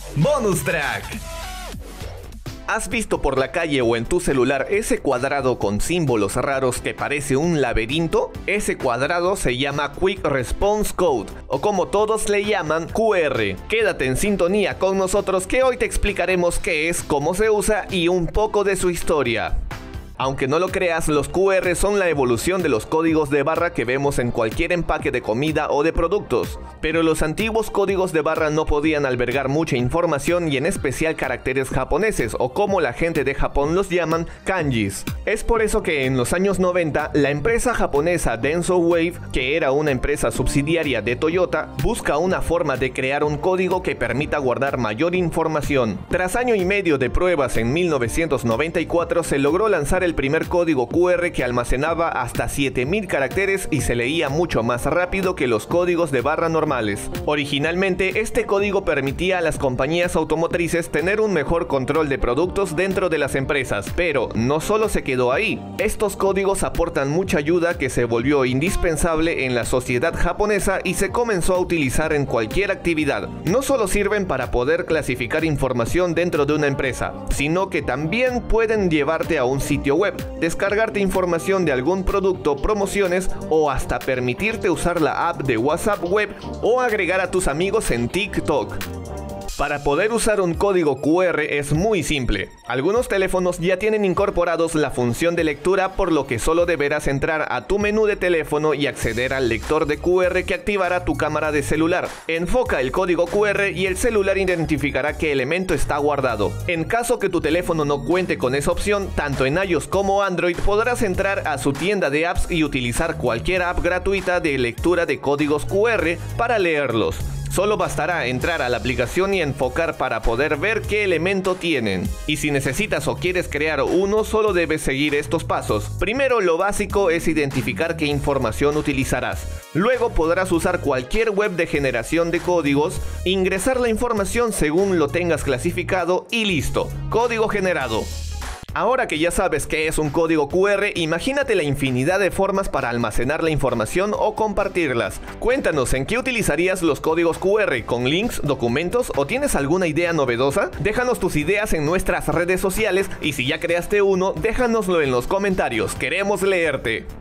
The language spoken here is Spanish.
Bonus Track. ¿Has visto por la calle o en tu celular ese cuadrado con símbolos raros que parece un laberinto? Ese cuadrado se llama Quick Response Code, o como todos le llaman, QR. Quédate en sintonía con nosotros que hoy te explicaremos qué es, cómo se usa y un poco de su historia. Aunque no lo creas, los QR son la evolución de los códigos de barra que vemos en cualquier empaque de comida o de productos. Pero los antiguos códigos de barra no podían albergar mucha información y en especial caracteres japoneses, o como la gente de Japón los llaman, kanjis. Es por eso que en los años 90, la empresa japonesa Denso Wave, que era una empresa subsidiaria de Toyota, busca una forma de crear un código que permita guardar mayor información. Tras año y medio de pruebas en 1994 se logró lanzar el primer código QR que almacenaba hasta 7000 caracteres y se leía mucho más rápido que los códigos de barra normales. Originalmente, este código permitía a las compañías automotrices tener un mejor control de productos dentro de las empresas, pero no solo se quedó ahí. Estos códigos aportan mucha ayuda que se volvió indispensable en la sociedad japonesa y se comenzó a utilizar en cualquier actividad. No solo sirven para poder clasificar información dentro de una empresa, sino que también pueden llevarte a un sitio web, descargarte información de algún producto, promociones o hasta permitirte usar la app de WhatsApp web o agregar a tus amigos en TikTok. Para poder usar un código QR es muy simple. Algunos teléfonos ya tienen incorporados la función de lectura, por lo que solo deberás entrar a tu menú de teléfono y acceder al lector de QR que activará tu cámara de celular. Enfoca el código QR y el celular identificará qué elemento está guardado. En caso que tu teléfono no cuente con esa opción, tanto en iOS como Android podrás entrar a su tienda de apps y utilizar cualquier app gratuita de lectura de códigos QR para leerlos. Solo bastará entrar a la aplicación y enfocar para poder ver qué elemento tienen. Y si necesitas o quieres crear uno, solo debes seguir estos pasos. Primero, lo básico es identificar qué información utilizarás. Luego podrás usar cualquier web de generación de códigos, ingresar la información según lo tengas clasificado y listo. Código generado. Ahora que ya sabes qué es un código QR, imagínate la infinidad de formas para almacenar la información o compartirlas. Cuéntanos, ¿en qué utilizarías los códigos QR? ¿Con links, documentos o tienes alguna idea novedosa? Déjanos tus ideas en nuestras redes sociales y si ya creaste uno, déjanoslo en los comentarios, queremos leerte.